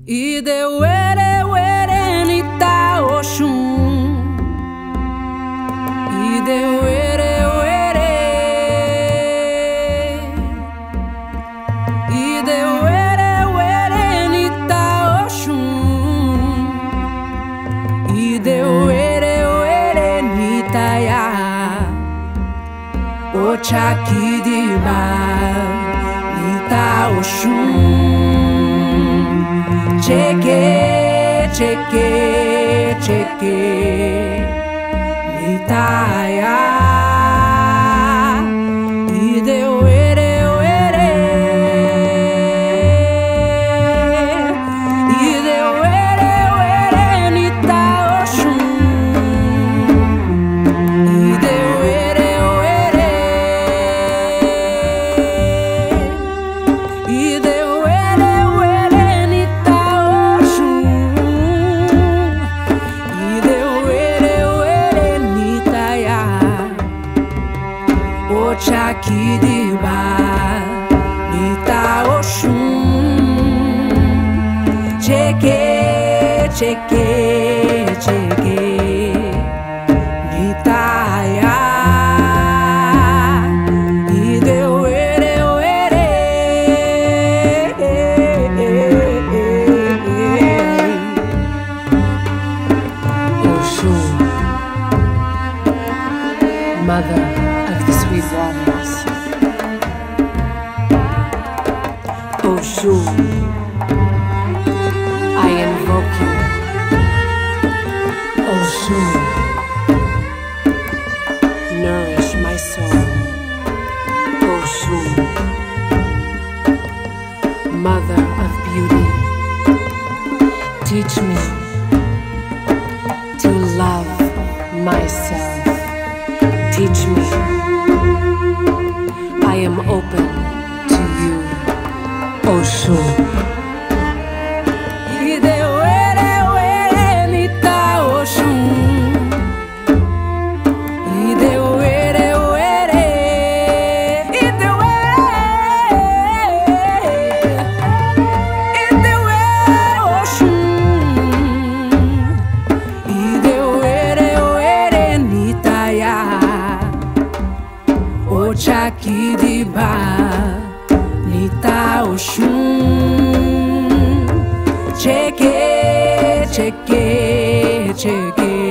Ide were were nita oshun. Ide were were. Ide were were nita oshun. Ide were were nita ya. Ochakidiba nita oshun. Cheke, cheke, cheke, nitaya. Ide were were, ide were were nita oshun. Ide were were, ide Ochakidiba nita oshun. Cheke, cheke, cheke, nitaya. Ide were were, Oshun, mother of the sweet waters. Oshun, I invoke you. Oshun, nourish my soul. Oshun, mother of beauty, teach me to love myself. Teach me. I am open to you, Oshun. Ide were were nita oshun. Ide were were, ide were oshun. Ide were were nitaya. Ochakidiba nita oshun. Cheke, cheke, cheke.